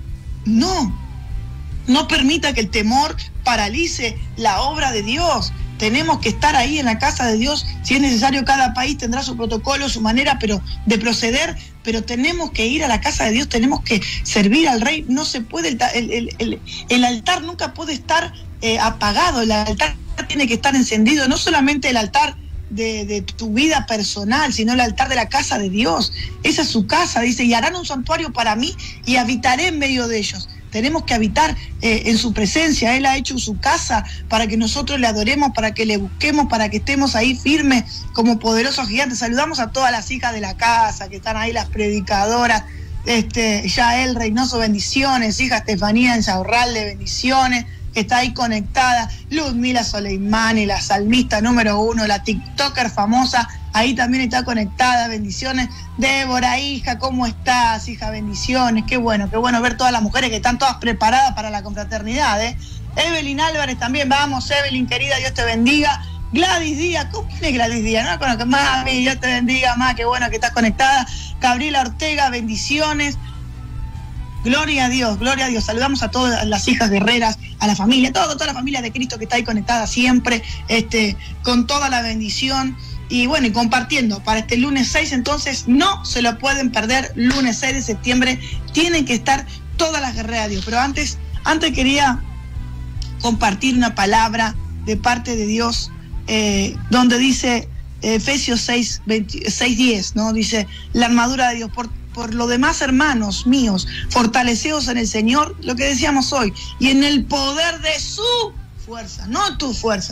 no. No permita que el temor paralice la obra de Dios. Tenemos que estar ahí en la casa de Dios. Si es necesario, cada país tendrá su protocolo, su manera pero de proceder, pero tenemos que ir a la casa de Dios, tenemos que servir al Rey. No se puede, el, el, el, el altar nunca puede estar eh, apagado, el altar tiene que estar encendido, no solamente el altar de, de tu vida personal, sino el altar de la casa de Dios. Esa es su casa, dice, y harán un santuario para mí y habitaré en medio de ellos. Tenemos que habitar eh, en su presencia. Él ha hecho su casa para que nosotros le adoremos, para que le busquemos, para que estemos ahí firmes como poderosos gigantes. Saludamos a todas las hijas de la casa que están ahí, las predicadoras, este, Yael Reynoso, bendiciones, hija Estefanía en Saurralde, bendiciones, que está ahí conectada, Luzmila Soleimani, la salmista número uno, la tiktoker famosa, ahí también está conectada, bendiciones. Débora, hija, ¿cómo estás, hija? Bendiciones, qué bueno, qué bueno ver todas las mujeres que están todas preparadas para la confraternidad, ¿eh? Evelyn Álvarez también, vamos, Evelyn, querida, Dios te bendiga. Gladys Díaz, ¿cómo es Gladys Díaz? No la conozco, mami, Dios te bendiga, más, qué bueno que estás conectada. Gabriela Ortega, bendiciones. Gloria a Dios, gloria a Dios. Saludamos a todas las hijas guerreras, a la familia, todo, toda la familia de Cristo que está ahí conectada siempre, este, con toda la bendición. Y bueno, y compartiendo para este lunes seis, entonces no se lo pueden perder, lunes seis de septiembre, tienen que estar todas las guerreras de Dios. Pero antes, antes quería compartir una palabra de parte de Dios, eh, donde dice eh, Efesios seis, diez, ¿no? Dice, la armadura de Dios, por Por lo demás, hermanos míos, fortaleceos en el Señor, lo que decíamos hoy, y en el poder de su fuerza, no tu fuerza,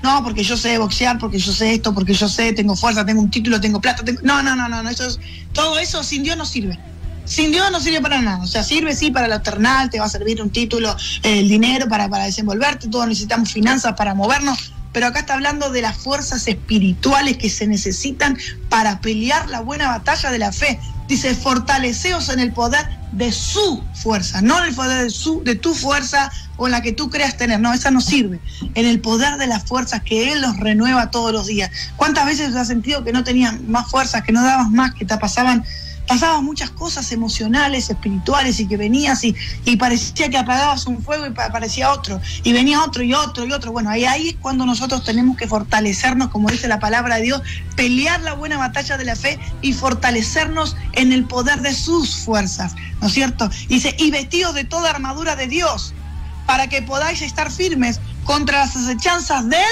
no, porque yo sé boxear, porque yo sé esto, porque yo sé, tengo fuerza, tengo un título, tengo plata, tengo... No, no, no, no, no, eso es... todo eso sin Dios no sirve. Sin Dios no sirve para nada. O sea, sirve sí para lo terrenal, te va a servir un título, eh, el dinero para, para desenvolverte, todos necesitamos finanzas para movernos, pero acá está hablando de las fuerzas espirituales que se necesitan para pelear la buena batalla de la fe. Dice, fortaleceos en el poder de su fuerza, no en el poder de, su, de tu fuerza o en la que tú creas tener. No, esa no sirve. En el poder de las fuerzas que Él nos renueva todos los días. ¿Cuántas veces has sentido que no tenías más fuerzas, que no dabas más, que te pasaban... Pasaban muchas cosas emocionales, espirituales, y que venías y, y parecía que apagabas un fuego y aparecía otro, y venía otro y otro y otro? Bueno, ahí, ahí es cuando nosotros tenemos que fortalecernos, como dice la palabra de Dios, pelear la buena batalla de la fe y fortalecernos en el poder de sus fuerzas, ¿no es cierto? Dice, y vestidos de toda armadura de Dios, para que podáis estar firmes contra las acechanzas del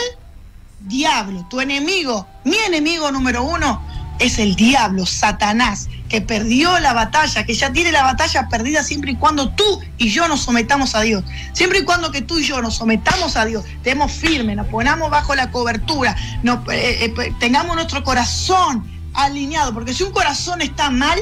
diablo, tu enemigo. Mi enemigo número uno es el diablo, Satanás, que perdió la batalla, que ya tiene la batalla perdida siempre y cuando tú y yo nos sometamos a Dios. Siempre y cuando que tú y yo nos sometamos a Dios, estemos firmes, nos ponamos bajo la cobertura, nos, eh, eh, tengamos nuestro corazón alineado, porque si un corazón está mal,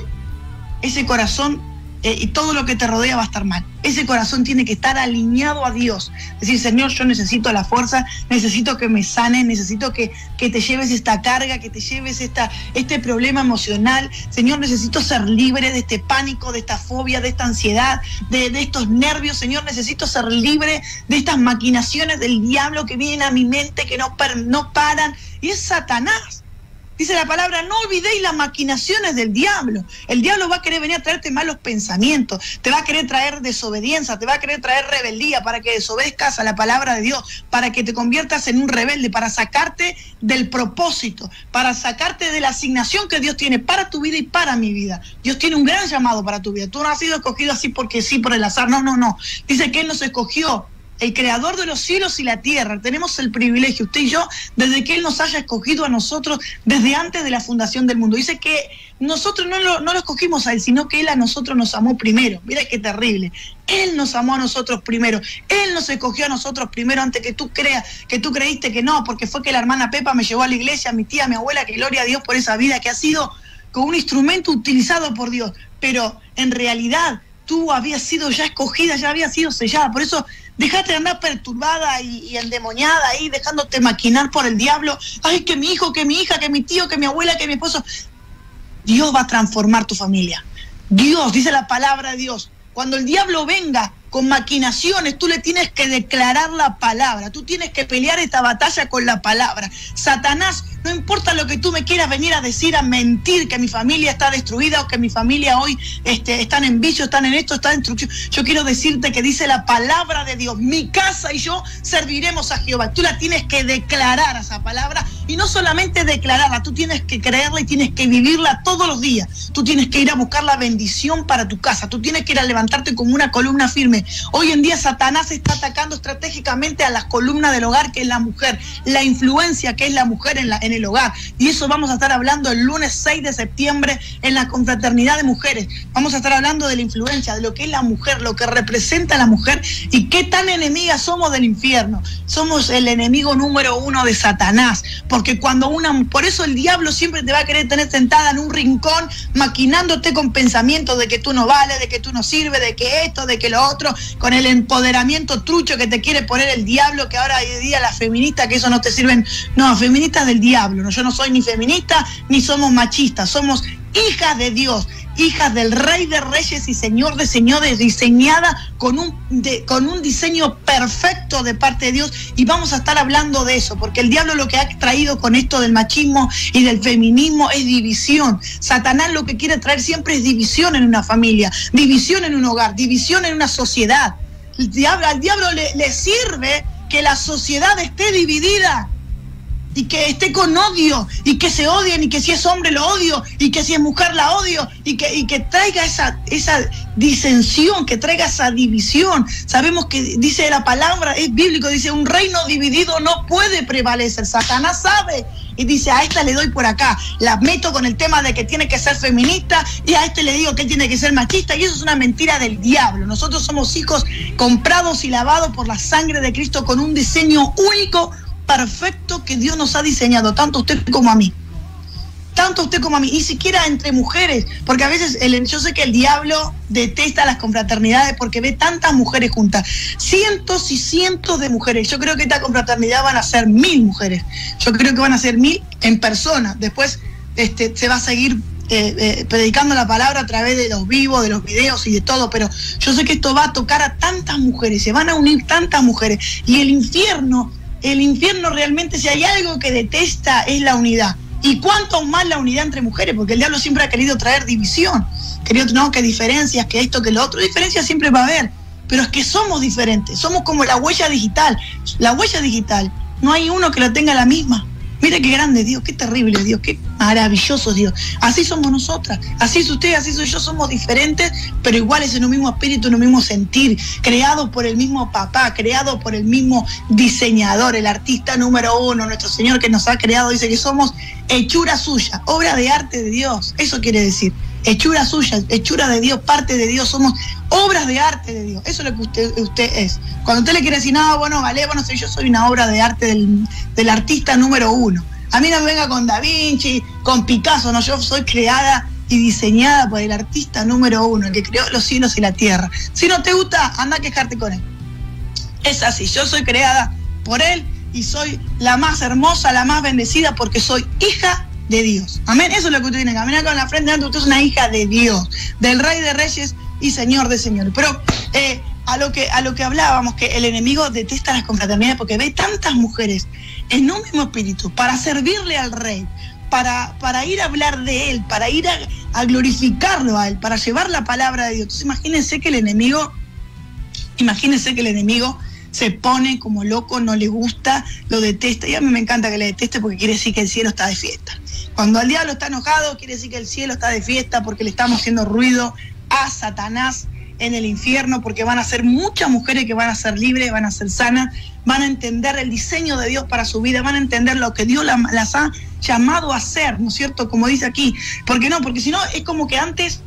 ese corazón eh, y todo lo que te rodea va a estar mal. Ese corazón tiene que estar alineado a Dios. Decir, Señor, yo necesito la fuerza, necesito que me sanes, necesito que, que te lleves esta carga, que te lleves esta, este problema emocional. Señor, necesito ser libre de este pánico, de esta fobia, de esta ansiedad, de, de estos nervios. Señor, necesito ser libre de estas maquinaciones del diablo que vienen a mi mente, que no, no paran. Y es Satanás. Dice la palabra, no olvidéis las maquinaciones del diablo. El diablo va a querer venir a traerte malos pensamientos, te va a querer traer desobediencia, te va a querer traer rebeldía para que desobedezcas a la palabra de Dios, para que te conviertas en un rebelde, para sacarte del propósito, para sacarte de la asignación que Dios tiene para tu vida y para mi vida. Dios tiene un gran llamado para tu vida. Tú no has sido escogido así porque sí, por el azar. No, no, no. Dice que Él nos escogió, el creador de los cielos y la tierra. Tenemos el privilegio, usted y yo, desde que Él nos haya escogido a nosotros, desde antes de la fundación del mundo. Dice que nosotros no lo, no lo escogimos a Él, sino que Él a nosotros nos amó primero. Mira qué terrible. Él nos amó a nosotros primero. Él nos escogió a nosotros primero antes que tú creas, que tú creíste que no, porque fue que la hermana Pepa me llevó a la iglesia, mi tía, mi abuela, que gloria a Dios por esa vida que ha sido como un instrumento utilizado por Dios. Pero en realidad tú habías sido ya escogida, ya habías sido sellada. Por eso dejate de andar perturbada y, y endemoniada ahí, dejándote maquinar por el diablo. Ay, que mi hijo, que mi hija, que mi tío, que mi abuela, que mi esposo. Dios va a transformar tu familia. Dios, dice la palabra de Dios, cuando el diablo venga con maquinaciones, tú le tienes que declarar la palabra, tú tienes que pelear esta batalla con la palabra. Satanás, no importa lo que tú me quieras venir a decir, a mentir, que mi familia está destruida o que mi familia hoy este, están en vicio, están en esto, está en destrucción. Yo quiero decirte que dice la palabra de Dios, mi casa y yo serviremos a Jehová. Tú la tienes que declarar, esa palabra, y no solamente declararla, tú tienes que creerla y tienes que vivirla todos los días. Tú tienes que ir a buscar la bendición para tu casa, tú tienes que ir a levantarte como una columna firme. Hoy en día Satanás está atacando estratégicamente a las columnas del hogar, que es la mujer, la influencia que es la mujer en, la, en el hogar. Y eso vamos a estar hablando el lunes seis de septiembre en la confraternidad de mujeres. Vamos a estar hablando de la influencia, de lo que es la mujer, lo que representa a la mujer y qué tan enemigas somos del infierno. Somos el enemigo número uno de Satanás, porque cuando una, por eso el diablo siempre te va a querer tener sentada en un rincón, maquinándote con pensamientos de que tú no vales, de que tú no sirves, de que esto, de que lo otro, con el empoderamiento trucho que te quiere poner el diablo, que ahora hoy día las feministas, que eso no te sirven, no, feministas del diablo. No, yo no soy ni feminista ni somos machistas, somos hijas de Dios, hijas del Rey de Reyes y Señor de Señores, diseñada con un, de, con un diseño perfecto de parte de Dios. Y vamos a estar hablando de eso, porque el diablo lo que ha traído con esto del machismo y del feminismo es división. Satanás lo que quiere traer siempre es división en una familia, división en un hogar, división en una sociedad. El diablo, al diablo le, le sirve que la sociedad esté dividida y que esté con odio, y que se odien, y que si es hombre lo odio, y que si es mujer la odio, y que, y que traiga esa, esa disensión, que traiga esa división. Sabemos que dice la palabra, es bíblico, dice, un reino dividido no puede prevalecer. Satanás sabe y dice, a esta le doy por acá, la meto con el tema de que tiene que ser feminista, y a este le digo que tiene que ser machista, y eso es una mentira del diablo. Nosotros somos hijos comprados y lavados por la sangre de Cristo con un diseño único perfecto que Dios nos ha diseñado, tanto a usted como a mí. Tanto a usted como a mí, ni siquiera entre mujeres, porque a veces el, yo sé que el diablo detesta las confraternidades porque ve tantas mujeres juntas, cientos y cientos de mujeres. Yo creo que esta confraternidad van a ser mil mujeres, yo creo que van a ser mil en persona. Después este, se va a seguir eh, eh, predicando la palabra a través de los vivos, de los videos y de todo, pero yo sé que esto va a tocar a tantas mujeres, se van a unir tantas mujeres, y el infierno, el infierno realmente, si hay algo que detesta, es la unidad. Y cuánto más la unidad entre mujeres, porque el diablo siempre ha querido traer división, querido, no, que diferencias, que esto, que lo otro. Diferencias siempre va a haber, pero es que somos diferentes, somos como la huella digital. La huella digital, no hay uno que la tenga la misma. Mire qué grande Dios, qué terrible Dios, qué maravilloso Dios. Así somos nosotras, así es usted, así soy yo, somos diferentes, pero iguales en un mismo espíritu, en un mismo sentir, creados por el mismo papá, creados por el mismo diseñador, el artista número uno, nuestro Señor que nos ha creado, dice que somos hechura suya, obra de arte de Dios. Eso quiere decir, hechura suya, hechura de Dios, parte de Dios, somos obras de arte de Dios. Eso es lo que usted, usted es. Cuando usted le quiere decir, no, bueno, vale, bueno, yo soy una obra de arte del, del artista número uno. A mí no me venga con Da Vinci, con Picasso, no, yo soy creada y diseñada por el artista número uno, el que creó los cielos y la tierra. Si no te gusta, anda a quejarte con él. Es así, yo soy creada por él y soy la más hermosa, la más bendecida, porque soy hija de Dios. Amén. Eso es lo que usted tiene que caminar con la frente alta. Usted es una hija de Dios, del Rey de Reyes y Señor de Señores. Pero eh, a lo que a lo que hablábamos, que el enemigo detesta las confraternidades porque ve tantas mujeres en un mismo espíritu para servirle al Rey, para, para ir a hablar de Él, para ir a, a glorificarlo a Él, para llevar la palabra de Dios. Entonces imagínense que el enemigo, imagínense que el enemigo se pone como loco, no le gusta, lo detesta. Y a mí me encanta que le deteste porque quiere decir que el cielo está de fiesta. Cuando el diablo está enojado, quiere decir que el cielo está de fiesta porque le estamos haciendo ruido a Satanás en el infierno, porque van a ser muchas mujeres que van a ser libres, van a ser sanas, van a entender el diseño de Dios para su vida, van a entender lo que Dios las ha llamado a hacer, ¿no es cierto? Como dice aquí. ¿Por qué no? Porque si no, es como que antes,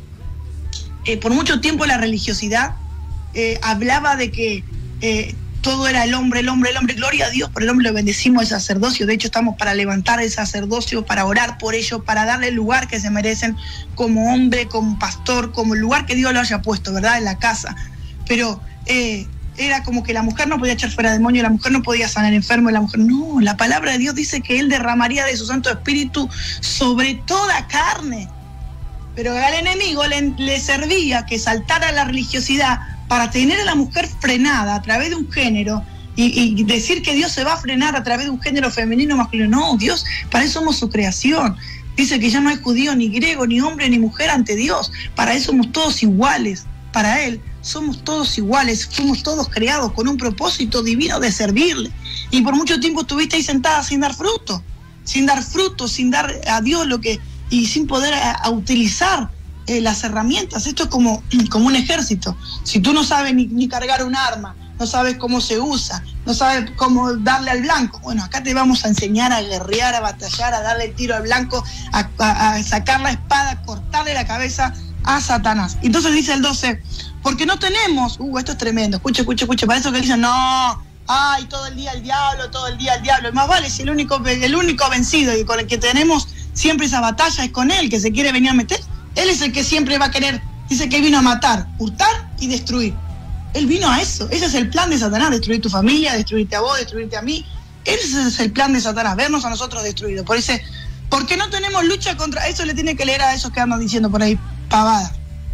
eh, por mucho tiempo la religiosidad eh, hablaba de que eh, todo era el hombre, el hombre, el hombre. Gloria a Dios, por el hombre lo bendecimos el sacerdocio. De hecho, estamos para levantar el sacerdocio, para orar por ellos, para darle el lugar que se merecen como hombre, como pastor, como el lugar que Dios lo haya puesto, ¿verdad? En la casa. Pero eh, era como que la mujer no podía echar fuera demonios, la mujer no podía sanar enfermos, la mujer no. La palabra de Dios dice que Él derramaría de su Santo Espíritu sobre toda carne. Pero al enemigo le, le servía que saltara la religiosidad para tener a la mujer frenada a través de un género y, y decir que Dios se va a frenar a través de un género femenino o masculino. No, Dios, para eso somos su creación. Dice que ya no hay judío, ni griego, ni hombre, ni mujer ante Dios. Para Él somos todos iguales. Para Él somos todos iguales. Fuimos todos creados con un propósito divino de servirle. Y por mucho tiempo estuviste ahí sentada sin dar fruto. Sin dar fruto, sin dar a Dios lo que... y sin poder a, a utilizar Eh, las herramientas. Esto es como, como un ejército. Si tú no sabes ni, ni cargar un arma, no sabes cómo se usa, no sabes cómo darle al blanco, bueno, acá te vamos a enseñar a guerrear, a batallar, a darle el tiro al blanco, a, a, a sacar la espada, a cortarle la cabeza a Satanás. Entonces dice el doce, porque no tenemos, uh, esto es tremendo, escucha, escucha, escucha, para eso que dicen, no, ay, todo el día el diablo, todo el día el diablo, y más vale si el único, el único vencido y con el que tenemos siempre esa batalla es con él, que se quiere venir a meter. Él es el que siempre va a querer, dice que vino a matar, hurtar y destruir. Él vino a eso, ese es el plan de Satanás, destruir tu familia, destruirte a vos, destruirte a mí. Ese es el plan de Satanás, vernos a nosotros destruidos. Por eso, porque no tenemos lucha contra, eso le tiene que leer a esos que andan diciendo por ahí pavada.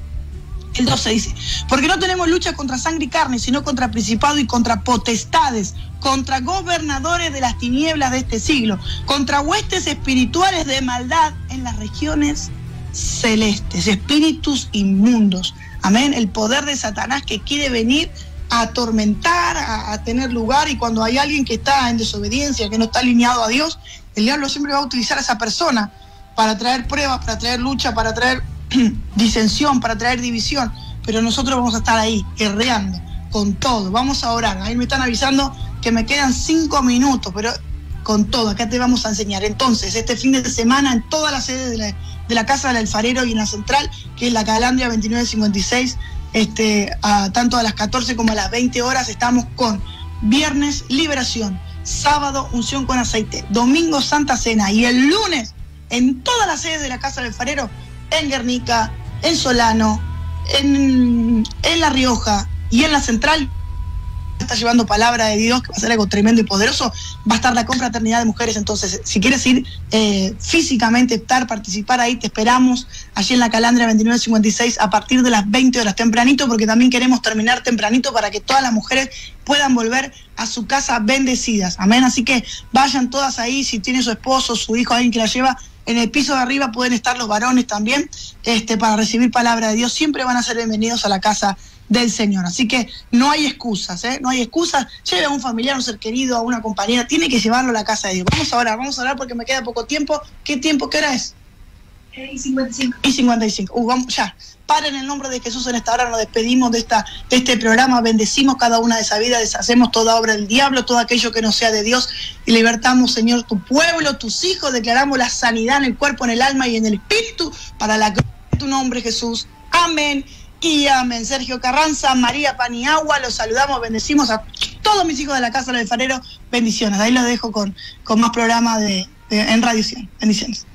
El doce dice, porque no tenemos lucha contra sangre y carne, sino contra principados y contra potestades, contra gobernadores de las tinieblas de este siglo, contra huestes espirituales de maldad en las regiones celestes, espíritus inmundos. Amén. El poder de Satanás que quiere venir a atormentar, a, a tener lugar, y cuando hay alguien que está en desobediencia, que no está alineado a Dios, el diablo siempre va a utilizar a esa persona para traer pruebas, para traer lucha, para traer disensión, para traer división. Pero nosotros vamos a estar ahí, guerreando con todo. Vamos a orar. Ahí me están avisando que me quedan cinco minutos, pero con todo, acá te vamos a enseñar. Entonces, este fin de semana, en todas las sedes de la, de la Casa del Alfarero y en la Central, que es la Calandria veintinueve cincuenta y seis, este, a, tanto a las catorce como a las veinte horas, estamos con Viernes Liberación, sábado unción con aceite, domingo Santa Cena y el lunes en todas las sedes de la Casa del Alfarero, en Guernica, en Solano, en, en La Rioja y en la Central, está llevando palabra de Dios, que va a ser algo tremendo y poderoso. Va a estar la confraternidad de mujeres. Entonces, si quieres ir eh, físicamente, estar, participar ahí, te esperamos allí en la Calandria veintinueve cincuenta y seis a partir de las veinte horas tempranito, porque también queremos terminar tempranito para que todas las mujeres puedan volver a su casa bendecidas. Amén. Así que vayan todas ahí. Si tiene su esposo, su hijo, alguien que la lleva, en el piso de arriba pueden estar los varones también, este, para recibir palabra de Dios. Siempre van a ser bienvenidos a la casa del Señor. Así que no hay excusas, ¿eh? No hay excusas. Lleve a un familiar, a un ser querido, a una compañera, tiene que llevarlo a la casa de Dios. Vamos a orar, vamos a orar porque me queda poco tiempo. ¿Qué tiempo? ¿Qué hora es? Y cincuenta y cinco. Y cincuenta y cinco. Uh, vamos, ya. Padre, en el nombre de Jesús, en esta hora nos despedimos de, esta, de este programa, bendecimos cada una de esas vidas, deshacemos toda obra del diablo, todo aquello que no sea de Dios, y libertamos, Señor, tu pueblo, tus hijos, declaramos la sanidad en el cuerpo, en el alma y en el espíritu, para la gloria de tu nombre, Jesús. Amén y amén. Sergio Carranza, María Paniagua, los saludamos, bendecimos a todos mis hijos de la Casa del Alfarero, bendiciones. Ahí los dejo con, con más programas de, de, en Radio cien. Bendiciones.